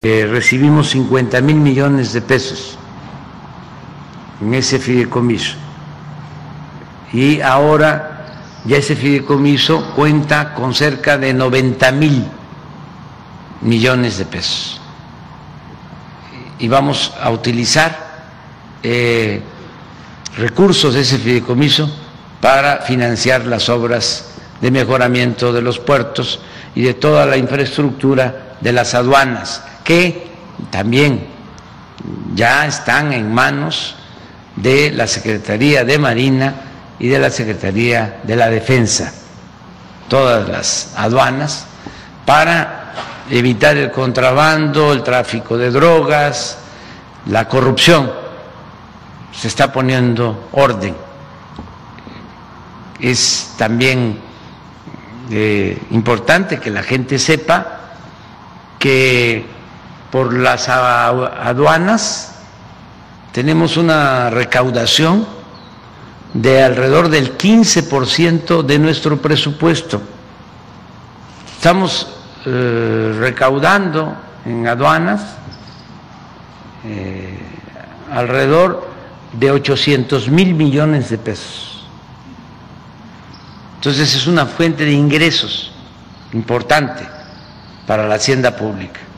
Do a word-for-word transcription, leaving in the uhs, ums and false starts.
Eh, recibimos cincuenta mil millones de pesos en ese fideicomiso y ahora ya ese fideicomiso cuenta con cerca de noventa mil millones de pesos y vamos a utilizar eh, recursos de ese fideicomiso para financiar las obras de mejoramiento de los puertos y de toda la infraestructura de las aduanas, que también ya están en manos de la Secretaría de Marina y de la Secretaría de la Defensa, todas las aduanas, para evitar el contrabando, el tráfico de drogas, la corrupción. Se está poniendo orden. Es también eh, importante que la gente sepa que por las aduanas tenemos una recaudación de alrededor del quince por ciento de nuestro presupuesto. Estamos eh, recaudando en aduanas eh, alrededor de ochocientos mil millones de pesos. Entonces es una fuente de ingresos importante para la hacienda pública.